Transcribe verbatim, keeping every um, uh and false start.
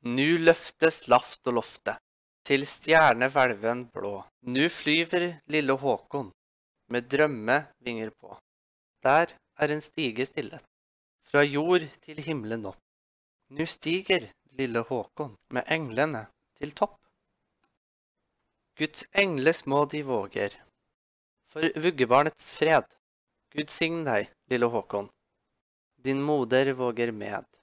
Nu løftes laft og lofte, til stjernehvelven blå. Nu flyver lille Håkon, med drømmevinger på. Der er en stige stillet, fra jord til himmelen opp. Nu stiger lille Håkon, med englene til topp. Guds engle små de våger, for vuggebarnets fred. Gud sign deg, lille Håkon, din moder våger med.